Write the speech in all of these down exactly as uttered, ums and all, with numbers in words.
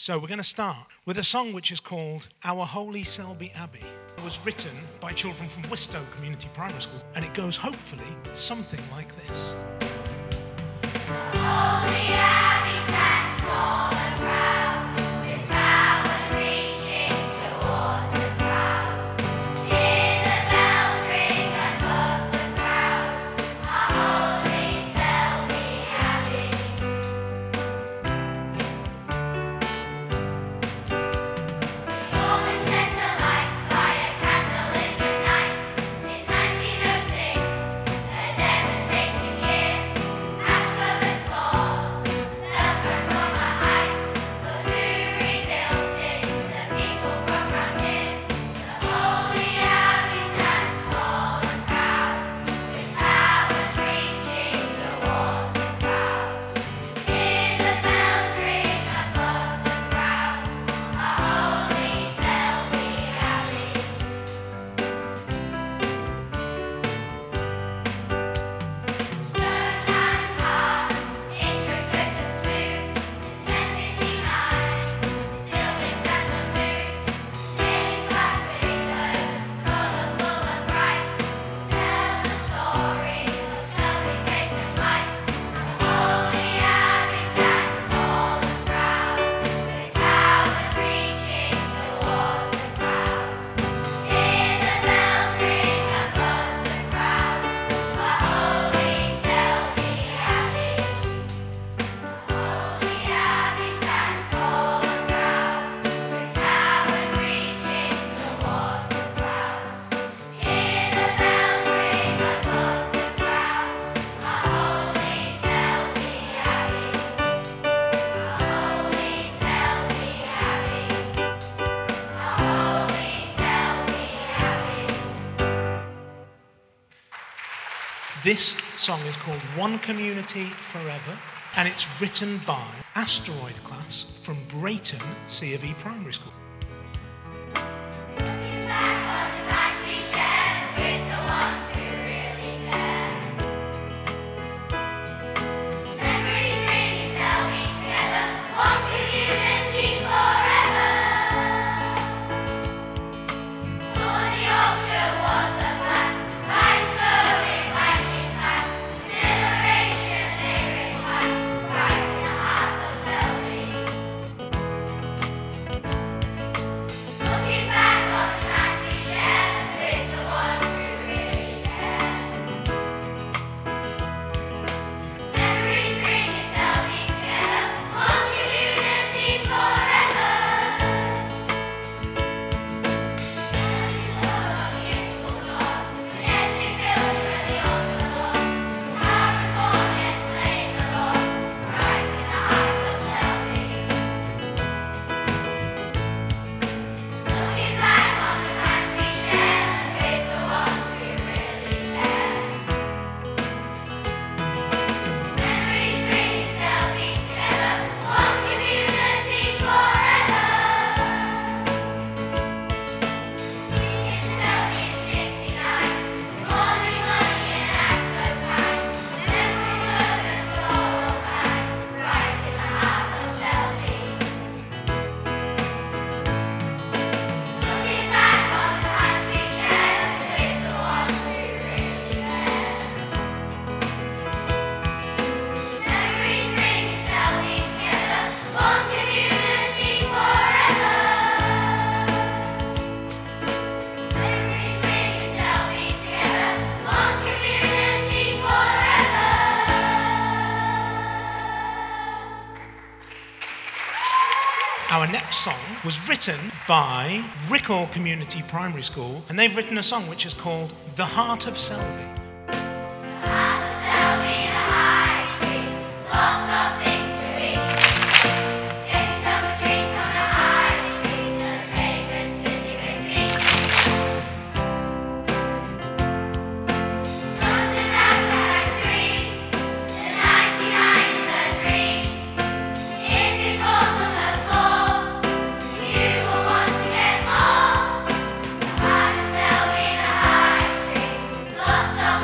So we're going to start with a song which is called Our Holy Selby Abbey. It was written by children from Wistow Community Primary School, and it goes hopefully something like this. Holy Abbey stands tall and proud, with towers reaching towards the clouds. Hear the bells ring above the crowds, our holy Selby Abbey. Warm and centre lights by a candle in the night. In nineteen oh six, a devastating year. Ash-covered floors, bells rose from the heights. But who rebuilt it? The people from round here. The holy Abbey stands tall and proud, with towers reaching towards the clouds. Hear the bells ring above the crowds, our holy Selby Abbey. Stone and hard, intricate and smooth, since ten sixty-nine, still they stand unmoved. Stained glass windows, colourful and bright, tell the story of Selby faith and light. The holy Abbey stands tall and proud, with towers reaching towards the clouds. Hear the bells ring above the crowds, our holy Selby Abbey. The holy Abbey stands tall and proud, with towers reaching towards the clouds. Hear the bells ring above the crowds, our holy Selby Abbey. Our holy Selby Abbey. Our holy Selby Abbey. This song is called One Community Forever, and it's written by Asteroid class from Brayton C of E Primary School. Looking back on the times we shared with the ones who really care. Memories bringing Selby together, one community forever. Tawny Yorkshire was the past, lights glowing lightning fast. Exhilaration lyric class, right in the heart of Selby. Looking back on the times we shared with the ones who really care. Memories bringing Selby together, one community forever. Selby was a beautiful thought, majestic building where the old belong. Tower and cornet playing along, right in the heart of Selby. Looking back on the times we shared with the ones who really care. Memories bringing Selby together, one community forever. We came to Selby in sixty-nine, with morning money and acts so kind. And every word and floor of time, right in the heart of Selby. Looking back on the times we shared with the ones who really care. Memories bringing Selby together, one community forever. Memories bringing Selby together, one community forever. Our next song was written by Riccall Community Primary School, and they've written a song which is called The Heart of Selby. Heart of Selby, the high street, lots of things to eat. Getting summer treats on the high street, the pavement's busy with feet. Something that high street, the ninety-nine is a dream. If it falls on the floor, you will want to get more. The heart of Selby, the high street, lots of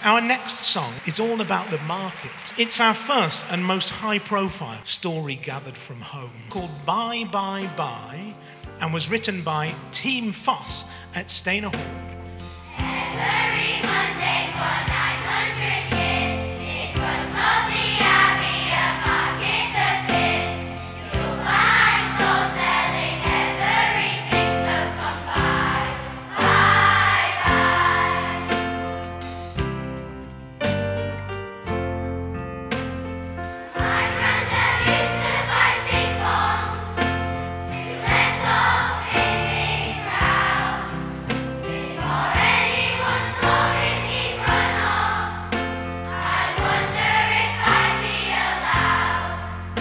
Our next song is all about the market. It's our first and most high-profile story gathered from home, called Bye Bye Bye, and was written by Team Foss at Staynor Hall. Every Monday for nine hundred years, in front of the Abbey, a market appears. You'll find stalls selling everything, so come by, bye, bye. My granddad used to buy sing bongs to let off in big crowds. Before anyone saw him, he'd run off. I wonder if I'd be allowed.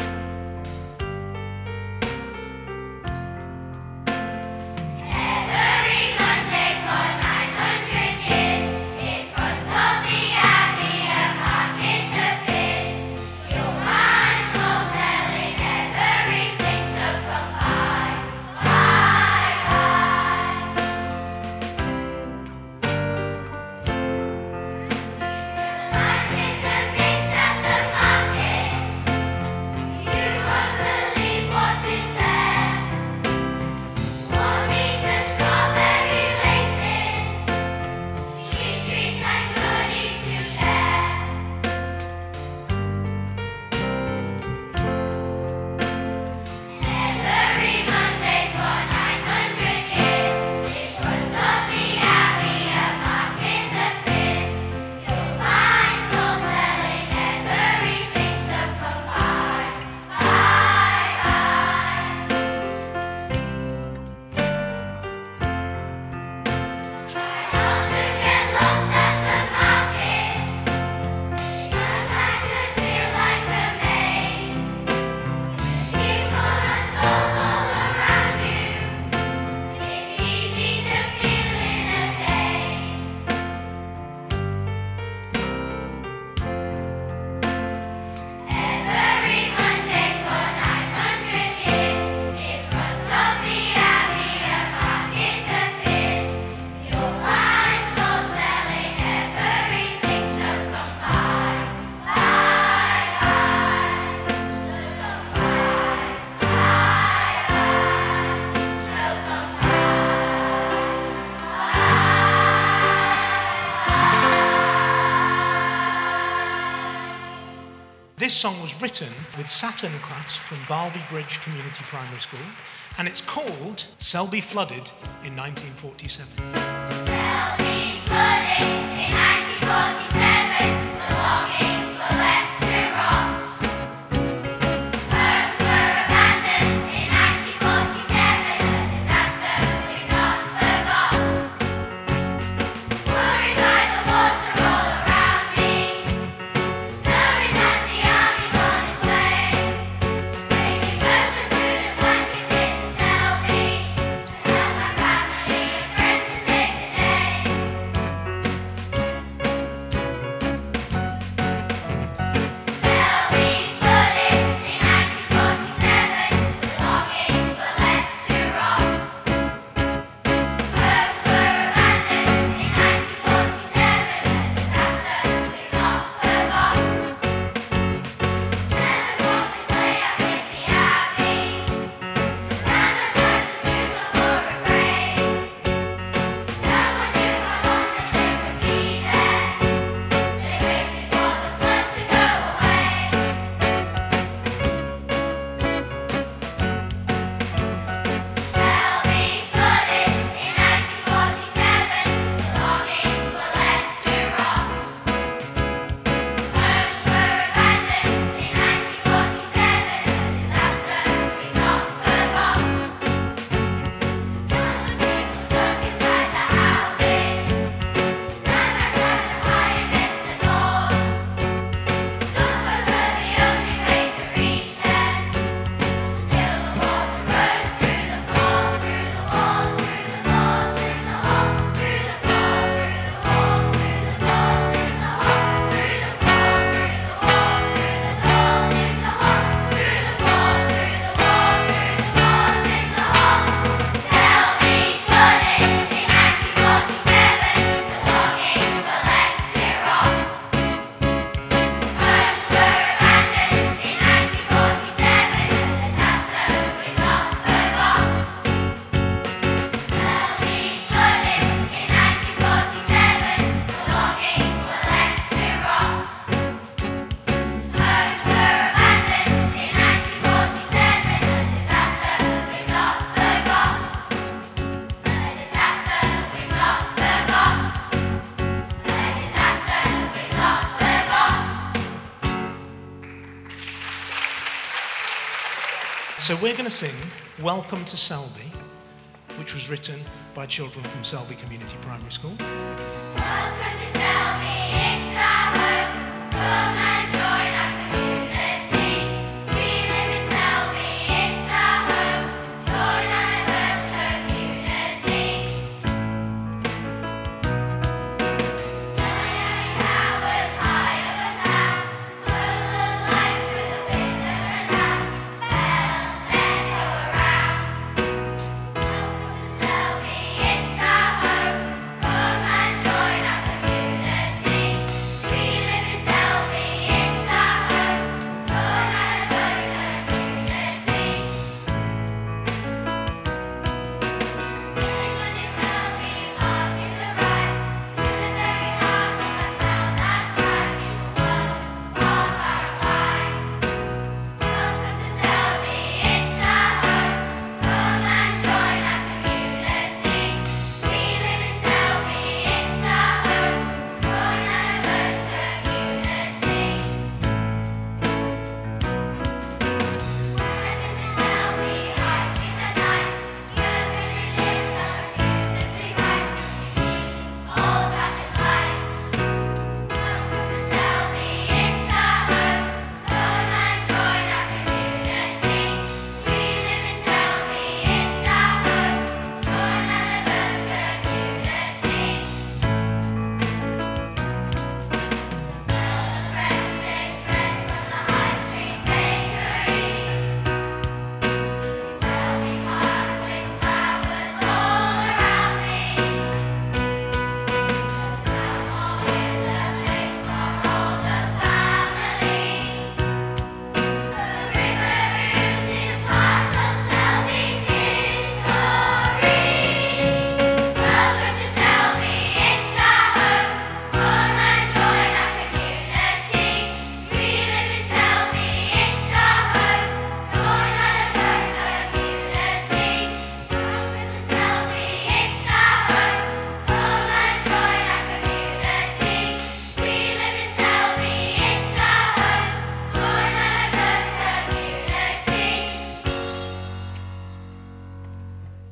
Every Monday for nine hundred years, in front of the Abbey, a market appears. You'll find stalls selling everything, so come by, bye, bye. Find in the mix at the markets, you won't believe what is there. One meter strawberry laces, sweet treats and goodies to share. Every Monday for nine hundred years, in front of the Abbey, a market appears. You'll find stalls selling everything, so come by, bye, bye. Try not to get lost at the markets. Sometimes it feel like a maze. People and stalls all around you. It's easy to feel in a daze. Every Monday for nine hundred years, in front of the Abbey, a market appears. You'll find stalls selling everything, so come by, bye, bye. So come by, bye, bye. So come This song was written with Saturn class from Barlby Bridge Community Primary School, and it's called Selby Flooded in nineteen forty-seven. Selby flooded in nineteen forty-seven. Belongings were left to rot. Homes were abandoned in nineteen forty-seven. A disaster we not forgot. Worried by the water all around me, knowing that the army's on its way, bringing birds and food and blankets into Selby to help my family and friends to save the day. So we're going to sing Welcome to Selby, which was written by children from Selby Community Primary School. Welcome to Selby, it's our home. Come and join our community. We live in Selby, it's our home. Join our diverse community. Selby towers high over town. Through the lights, through the windows and down. Bells echo around. Welcome to Selby, it's our home. Come and join our community. We live in Selby, it's our home. Join our diverse community. Everyone in Selby market arrives to the very heart of our town that thrives. One for our lives. Welcome to Selby, it's our home. Come and join our community. We live in Selby, it's our home. Join our diverse community. When it's in Selby, high streets are nice. You can live somewhere beautifully bright. We need old-fashioned lights. Welcome to Selby, it's our home. Come and join our community. We live in Selby, it's our home. Join our diverse community. Smell the fresh baked bread from the high street bakery. Selby Park with flowers all around me. Town hall is a place for all the family. The river oozing part of Selby's history. Welcome to Selby, it's our home. Come and join our community. We live in Selby, it's our home. Join our diverse community. Welcome to Selby, it's our home. Come and join our community. We live in Selby, it's our home. Join our diverse community.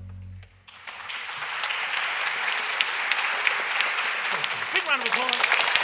Big round of applause.